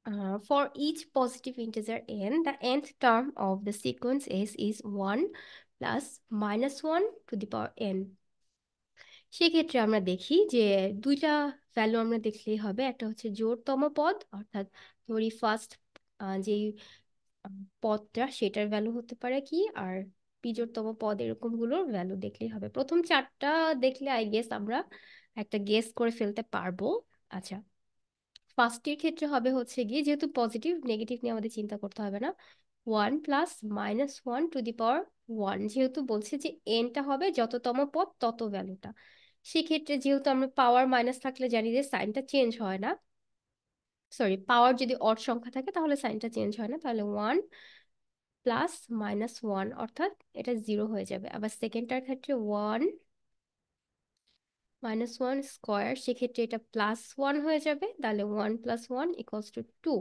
For each positive integer n, the nth term of the sequence s is 1 plus minus 1 to the power n. সেক্ষেত্রে আমরা দেখি যে দুইটা value আমরা দেখলেই হবে, একটা হচ্ছে জোড়তম পদ, অর্থাৎ ধরি ফার্স্ট যেই পদটা সেটার ভ্যালু হতে পারে কি, আর বিজোড়তম পদ এরকমগুলোর ভ্যালু দেখলেই হবে। প্রথম চারটা দেখলে আই গেস আমরা একটা গেস করে ফেলতে পারবো। আচ্ছা, ফার্স্টের ক্ষেত্রে হবে হচ্ছে গিয়ে, যেহেতু পজিটিভ নেগেটিভ নিয়ে আমাদের চিন্তা করতে হবে না, 1 plus minus 1 to the power 1, যেহেতু বলছে যে এনটা হবে যততম পদ তত ভ্যালুটা, সেক্ষেত্রে যেহেতু আমরা পাওয়ার মাইনাস থাকলে জানি যে সাইনটা চেঞ্জ হয় না, সরি পাওয়ার যদি অড সংখ্যা থাকে তাহলে সাইনটা চেঞ্জ হয় না, তাহলে 1 প্লাস মাইনাস 1 অর্থাৎ এটা 0 হয়ে যাবে। আবার সেকেন্ডটার ক্ষেত্রে 1 মাইনাস 1 স্কোয়ার, সেক্ষেত্রে এটা প্লাস 1 হয়ে যাবে, তাহলে 1 প্লাস 1 ইকুয়ালস টু 2।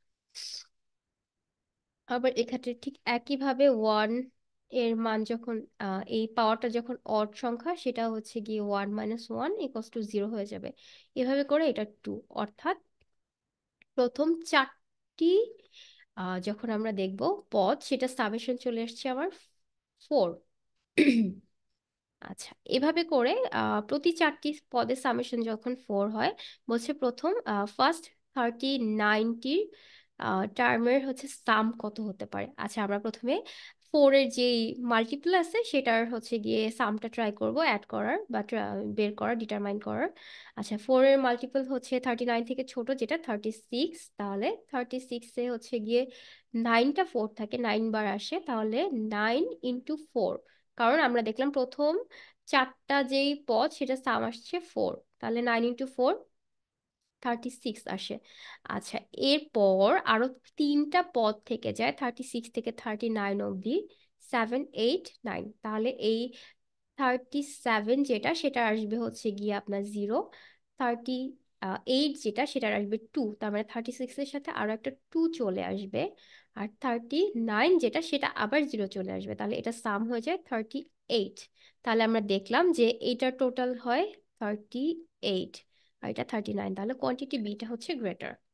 আবার এক্ষেত্রে ঠিক একইভাবে 1 এর মান যখন এই পাওয়ারটা যখন অড সংখ্যা, সেটা হচ্ছে গিয়ে 1 মাইনাস 1 ইকুয়ালস টু 0 হয়ে যাবে। এভাবে করে এটা 2, অর্থাৎ প্রথম চারটি যখন আমরা দেখব পদ, সেটা সামেশন চলে আসছে আমার 4। আচ্ছা, এভাবে করে প্রতি চারটি পদের সামেশন যখন 4 হয়, বলছে প্রথম ফার্স্ট 39টির টার্মের হচ্ছে সাম কত হতে পারে। আচ্ছা, আমরা প্রথমে 4 এর যেই মাল্টিপল আছে সেটার হচ্ছে গিয়ে সামটা ট্রাই করব অ্যাড করার বা বের করার, ডিটারমাইন করার। আচ্ছা, 4 এর মাল্টিপল হচ্ছে 39 থেকে ছোট যেটা 36, তাহলে 36-এ হচ্ছে গিয়ে 9টা 4 থাকে, 9 বার আসে, তাহলে 9 ইন্টু 4, কারণ আমরা দেখলাম প্রথম চারটা যেই পদ সেটা সাম আসছে 4, তাহলে 9 ইন্টু 4 36 আসে। আচ্ছা, এরপর আরো তিনটা পদ থেকে যায় 36 থেকে 39 অবধি, 7, 8, 9, তাহলে এই 37 যেটা সেটা আসবে হচ্ছে গিয়ে আপনার 0, 38 যেটা সেটা আসবে 2, তার মানে 36-এর সাথে আরো একটা 2 চলে আসবে, আর 39 যেটা সেটা আবার 0 চলে আসবে, তাহলে এটা সাম হয়ে যায় 38। তাহলে আমরা দেখলাম যে এইটার টোটাল হয় 38 আর এটা 39, তাহলে কোয়ান্টিটি বিটা হচ্ছে গ্রেটার।